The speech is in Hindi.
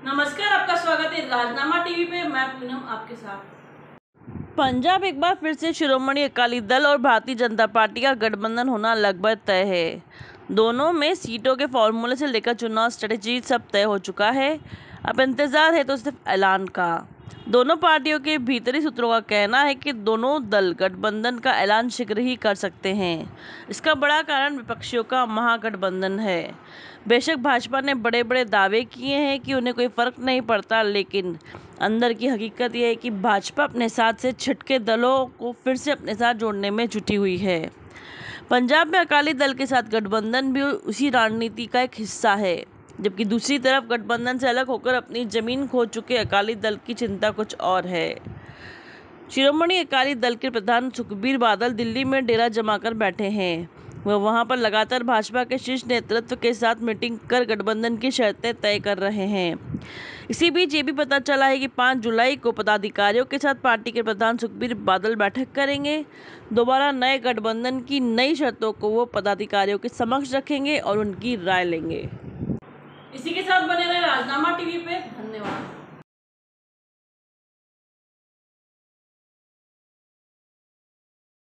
नमस्कार, आपका स्वागत है राजनामा टीवी पे। मैं पूनम आपके साथ। पंजाब एक बार फिर से शिरोमणि अकाली दल और भारतीय जनता पार्टी का गठबंधन होना लगभग तय है। दोनों में सीटों के फॉर्मूले से लेकर चुनाव स्ट्रेटेजी सब तय हो चुका है। अब इंतजार है तो सिर्फ ऐलान का। दोनों पार्टियों के भीतरी सूत्रों का कहना है कि दोनों दल गठबंधन का ऐलान शीघ्र ही कर सकते हैं। इसका बड़ा कारण विपक्षियों का महागठबंधन है। बेशक भाजपा ने बड़े बड़े दावे किए हैं कि उन्हें कोई फर्क नहीं पड़ता, लेकिन अंदर की हकीकत यह है कि भाजपा अपने साथ से छिटके दलों को फिर से अपने साथ जोड़ने में जुटी हुई है। पंजाब में अकाली दल के साथ गठबंधन भी उसी रणनीति का एक हिस्सा है, जबकि दूसरी तरफ गठबंधन से अलग होकर अपनी जमीन खो चुके अकाली दल की चिंता कुछ और है। शिरोमणि अकाली दल के प्रधान सुखबीर बादल दिल्ली में डेरा जमाकर बैठे हैं। वह वहां पर लगातार भाजपा के शीर्ष नेतृत्व के साथ मीटिंग कर गठबंधन की शर्तें तय कर रहे हैं। इसी बीच ये भी पता चला है कि 5 जुलाई को पदाधिकारियों के साथ पार्टी के प्रधान सुखबीर बादल बैठक करेंगे। दोबारा नए गठबंधन की नई शर्तों को वो पदाधिकारियों के समक्ष रखेंगे और उनकी राय लेंगे। इसी के साथ बने रहे राजनामा टीवी पे। धन्यवाद।